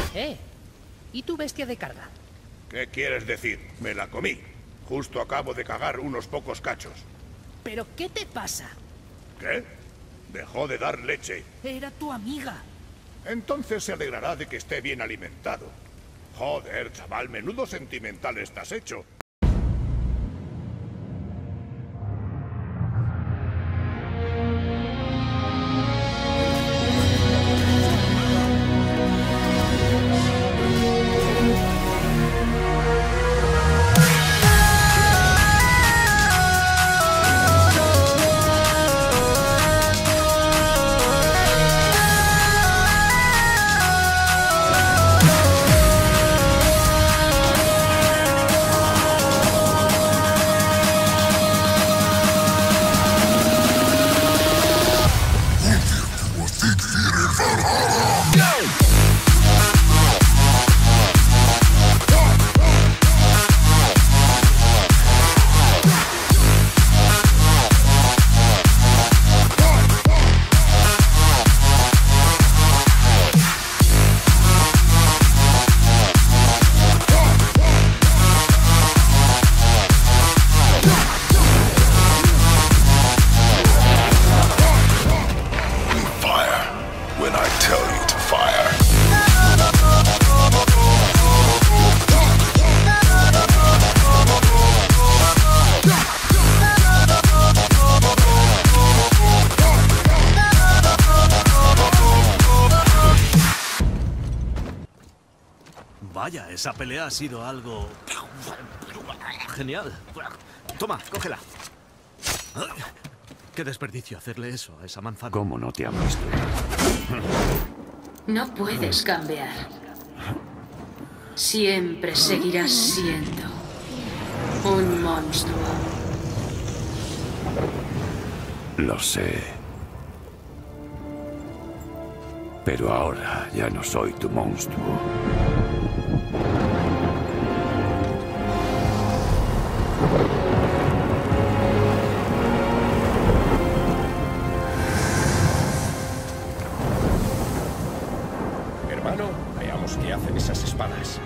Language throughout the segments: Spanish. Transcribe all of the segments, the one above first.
¿Y tu bestia de carga? ¿Qué quieres decir? Me la comí. Justo acabo de cagar unos pocos cachos. ¿Pero qué te pasa? ¿Qué? Dejó de dar leche. Era tu amiga. Entonces se alegrará de que esté bien alimentado. Joder, chaval, menudo sentimental estás hecho. Vaya, esa pelea ha sido algo... genial. Toma, cógela. Qué desperdicio hacerle eso a esa manzana. ¿Cómo no te han visto? No puedes cambiar. Siempre seguirás siendo un monstruo. Lo sé. Pero ahora ya no soy tu monstruo. Hermano, veamos qué hacen esas espadas.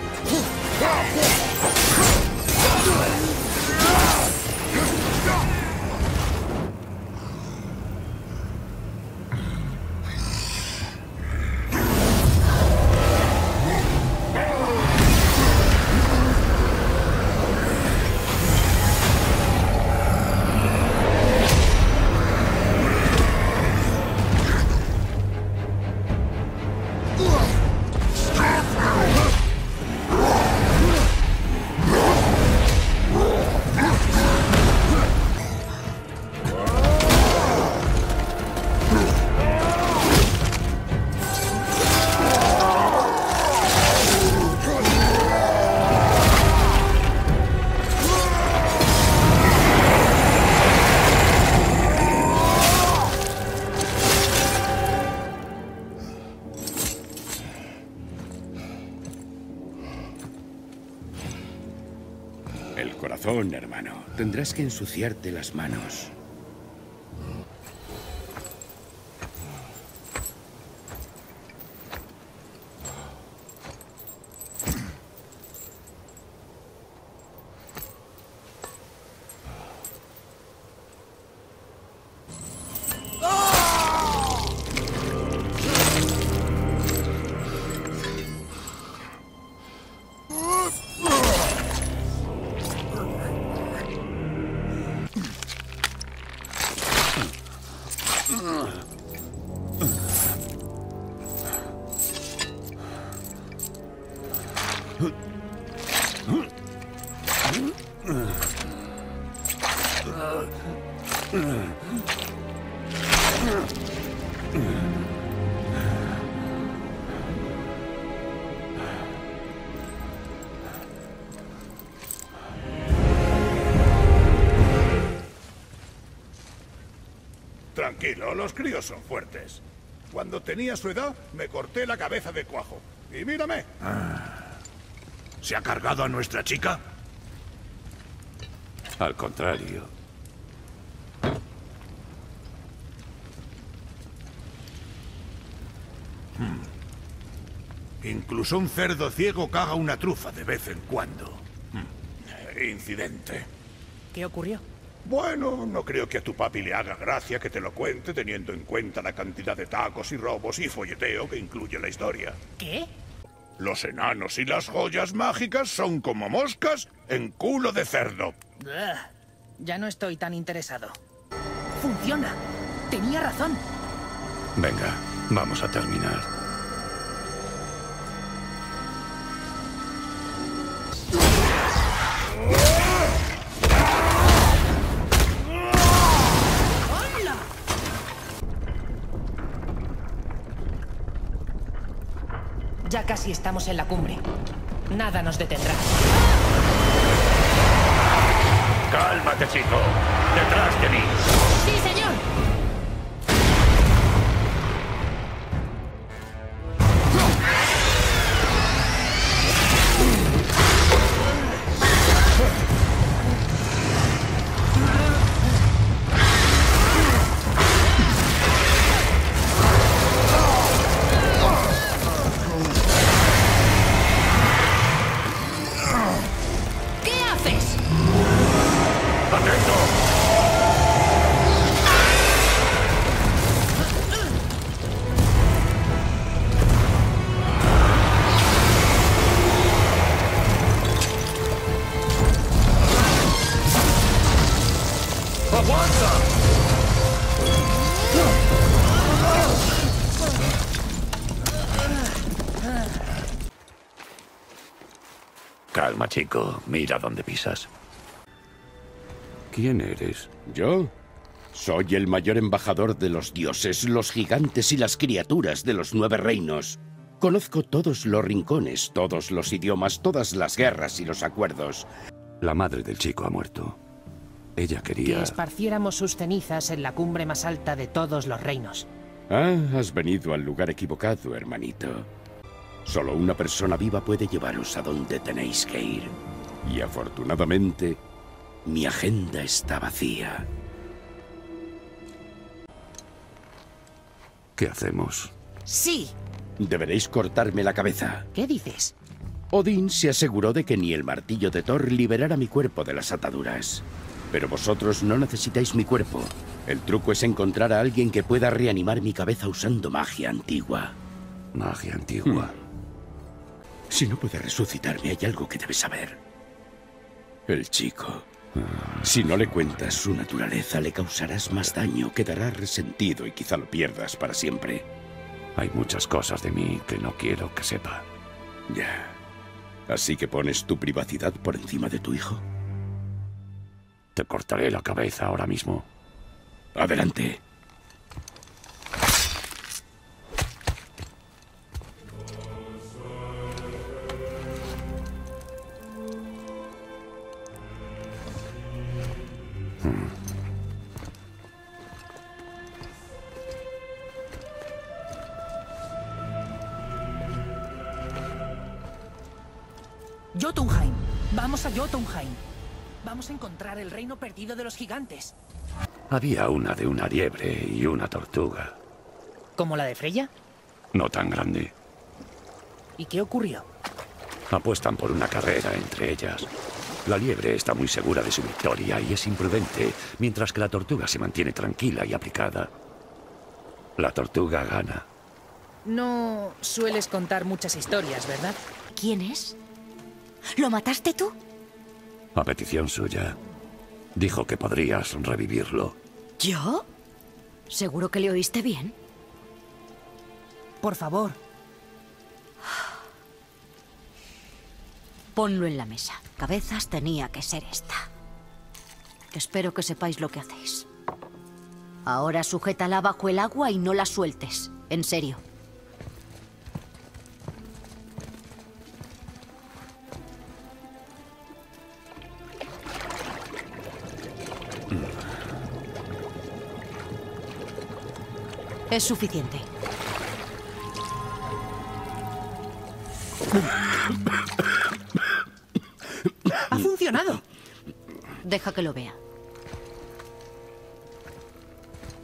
El corazón, hermano. Tendrás que ensuciarte las manos. Tranquilo, los críos son fuertes. Cuando tenía su edad, me corté la cabeza de cuajo. Y mírame. ¿Se ha cargado a nuestra chica? Al contrario. Incluso un cerdo ciego caga una trufa de vez en cuando. Incidente. ¿Qué ocurrió? Bueno, no creo que a tu papi le haga gracia que te lo cuente teniendo en cuenta la cantidad de tacos y robos y folleteo que incluye la historia. ¿Qué? Los enanos y las joyas mágicas son como moscas en culo de cerdo. Ugh, ya no estoy tan interesado. ¡Funciona! Tenía razón. Venga, vamos a terminar. ¡Hola! Ya casi estamos en la cumbre. Nada nos detendrá. Cálmate, chico. Detrás de mí. ¡Sí, señor! ¿Qué haces? ¡Atento! Calma, chico. Mira dónde pisas. ¿Quién eres? ¿Yo? Soy el mayor embajador de los dioses, los gigantes y las criaturas de los 9 reinos. Conozco todos los rincones, todos los idiomas, todas las guerras y los acuerdos. La madre del chico ha muerto. Ella Que quería... esparciéramos sus cenizas en la cumbre más alta de todos los reinos. Ah, has venido al lugar equivocado, hermanito. Solo una persona viva puede llevaros a donde tenéis que ir. Y afortunadamente, mi agenda está vacía. ¿Qué hacemos? ¡Sí! Deberéis cortarme la cabeza. ¿Qué dices? Odín se aseguró de que ni el martillo de Thor liberara mi cuerpo de las ataduras. Pero vosotros no necesitáis mi cuerpo. El truco es encontrar a alguien que pueda reanimar mi cabeza usando magia antigua. Magia antigua. Si no puede resucitarme, hay algo que debes saber. El chico. Si no le cuentas su naturaleza, le causarás más daño, quedará resentido y quizá lo pierdas para siempre. Hay muchas cosas de mí que no quiero que sepa. Ya. ¿Así que pones tu privacidad por encima de tu hijo? Te cortaré la cabeza ahora mismo. Adelante. Jotunheim. Vamos a Jotunheim. Vamos a encontrar el reino perdido de los gigantes. Había una de una liebre y una tortuga. ¿Como la de Freya? No tan grande. ¿Y qué ocurrió? Apuestan por una carrera entre ellas. La liebre está muy segura de su victoria y es imprudente, mientras que la tortuga se mantiene tranquila y aplicada. La tortuga gana. No sueles contar muchas historias, ¿verdad? ¿Quién es? ¿Lo mataste tú? A petición suya. Dijo que podrías revivirlo. ¿Yo? ¿Seguro que le oíste bien? Por favor. Ponlo en la mesa. Cabezas tenía que ser esta. Espero que sepáis lo que hacéis. Ahora sujétala bajo el agua y no la sueltes. En serio. Es suficiente. ¡Ha funcionado! Deja que lo vea.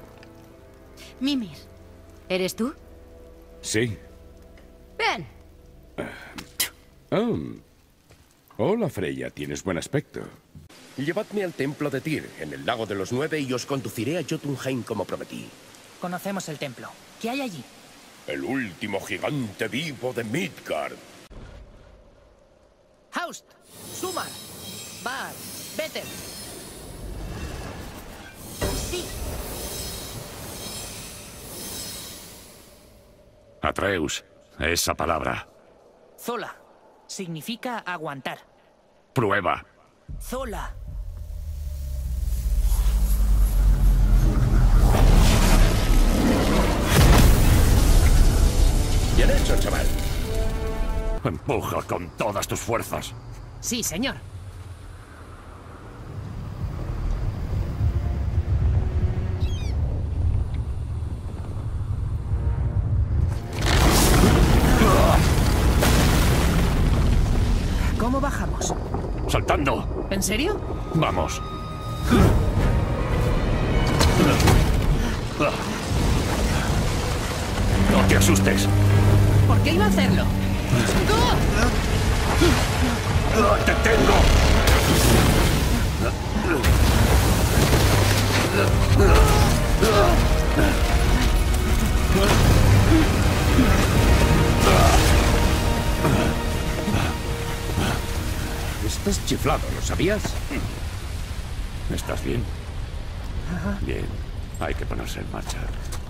Mimir, ¿eres tú? Sí. Bien. Hola, Freya. Tienes buen aspecto. Llevadme al templo de Tyr, en el lago de los 9, y os conduciré a Jotunheim como prometí. Conocemos el templo. ¿Qué hay allí? El último gigante vivo de Midgard. Haust, Sumar, Bar, Veter. Sí. Atreus, esa palabra. Zola. Significa aguantar. Prueba. Zola. Bien hecho, chaval. Empuja con todas tus fuerzas. Sí, señor. ¿Cómo bajamos? ¡Saltando! ¿En serio? Vamos. No te asustes. ¿Por qué iba a hacerlo? ¡Te tengo! Estás chiflado, ¿lo sabías? ¿Estás bien? Bien. Hay que ponerse en marcha.